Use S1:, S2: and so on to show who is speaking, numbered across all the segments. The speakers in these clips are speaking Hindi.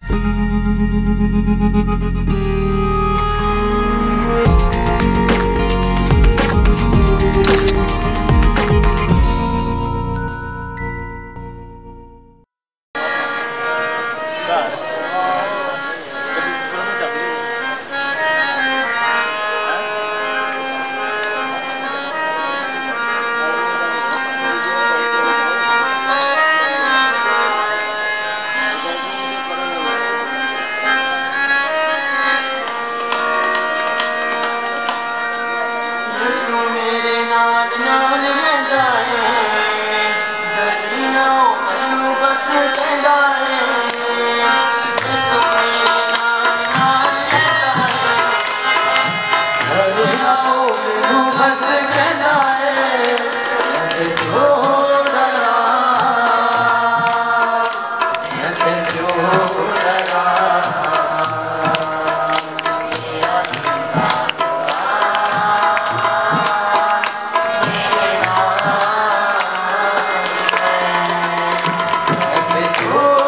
S1: Oh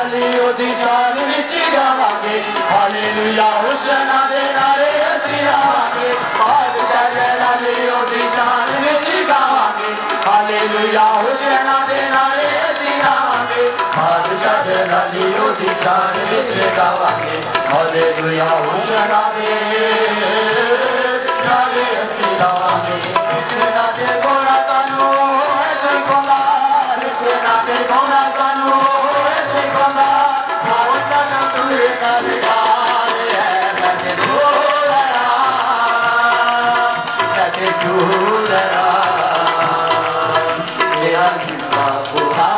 S1: अली ओदी शान विच गावांगे हालेलुया हुसना दे नारे असीं लावांगे बादशाह अली ओदी शान विच गावांगे हालेलुया हुसना दे नारे असीं लावांगे बादशाह अली ओदी शान विच गावांगे हालेलुया हुसना दे नारे असीं लावांगे हुसना दे गोला तानू ऐसे गोला हुसना दे गोला तानू ऐसे गोला मोहना ना तुझे सरकार है मैं दूरा मेरा जिंदा खुदा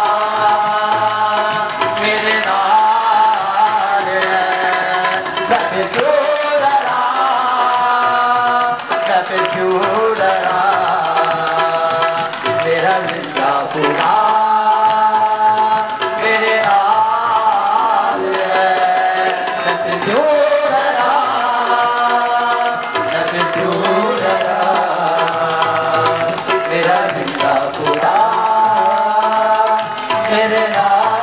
S1: मेरे नाल है मैं क्यों डरा मेरा जिंदा खुदा मेरे नाल है मैं क्यों डरा मेरा जिंदा खुदा मेरे नाल